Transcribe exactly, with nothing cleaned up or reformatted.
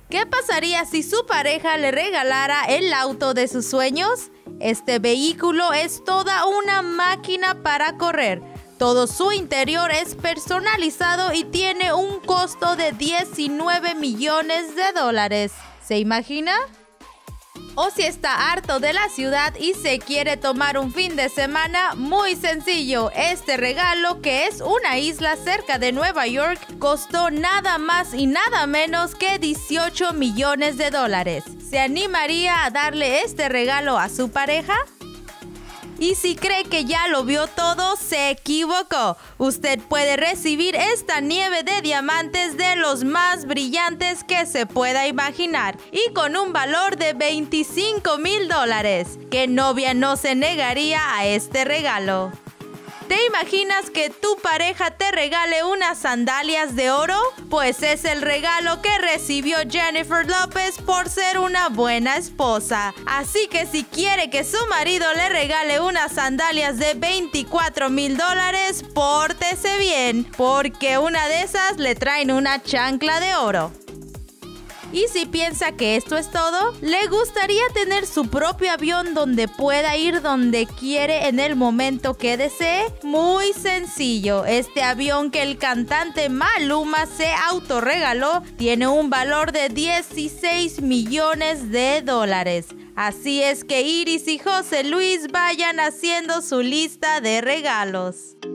¿Qué pasaría si su pareja le regalara el auto de sus sueños? Este vehículo es toda una máquina para correr. Todo su interior es personalizado y tiene un costo de diecinueve millones de dólares. ¿Se imagina? O si está harto de la ciudad y se quiere tomar un fin de semana, muy sencillo. Este regalo, que es una isla cerca de Nueva York, costó nada más y nada menos que dieciocho millones de dólares. ¿Se animaría a darle este regalo a su pareja? Y si cree que ya lo vio todo, se equivocó. Usted puede recibir esta nieve de diamantes de los más brillantes que se pueda imaginar y con un valor de veinticinco mil dólares. ¿Qué novia no se negaría a este regalo? ¿Te imaginas que tu pareja te regale unas sandalias de oro? Pues es el regalo que recibió Jennifer López por ser una buena esposa. Así que si quiere que su marido le regale unas sandalias de veinticuatro mil dólares, pórtese bien, porque una de esas le traen una chancla de oro. Y si piensa que esto es todo, ¿le gustaría tener su propio avión donde pueda ir donde quiere en el momento que desee? Muy sencillo. Este avión que el cantante Maluma se autorregaló tiene un valor de dieciséis millones de dólares. Así es que Iris y José Luis vayan haciendo su lista de regalos.